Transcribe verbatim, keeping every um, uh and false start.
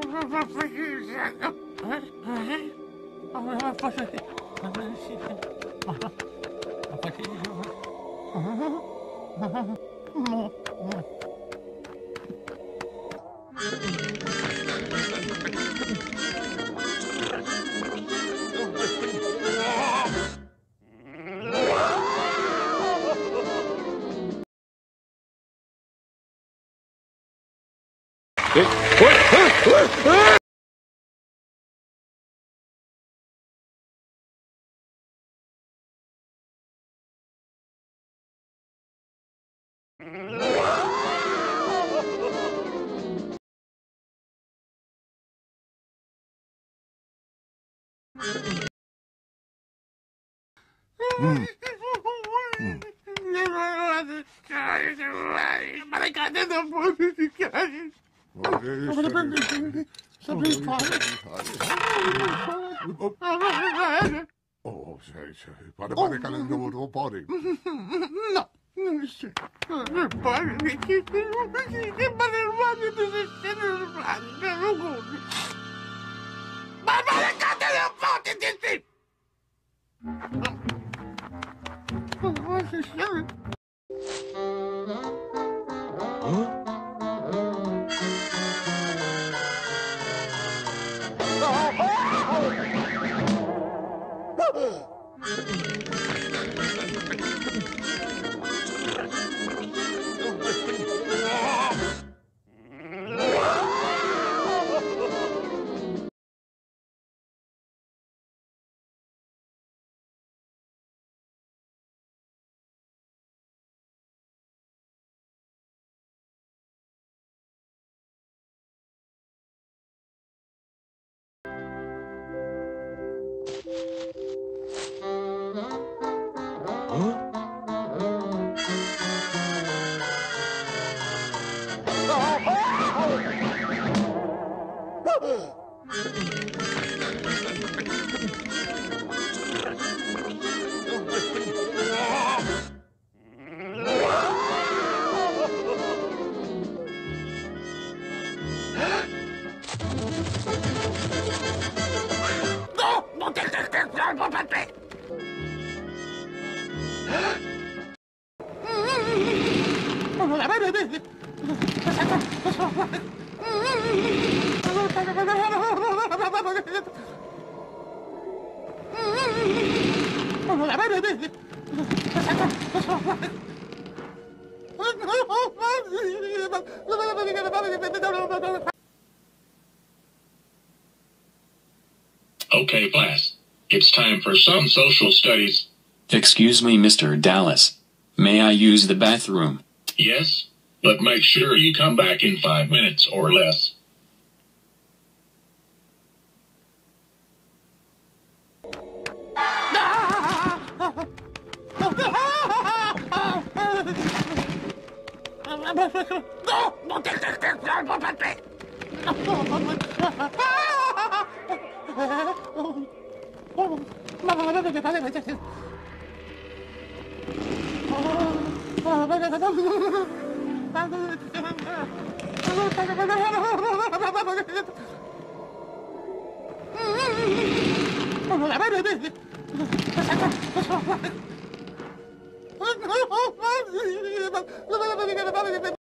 Mm. Mm. Oh, sei, sei. Pare, pare che non devo pare. No. Okay, class. It's time for some social studies. Excuse me, Mister Dallas. May I use the bathroom? Yes, but make sure you come back in five minutes or less.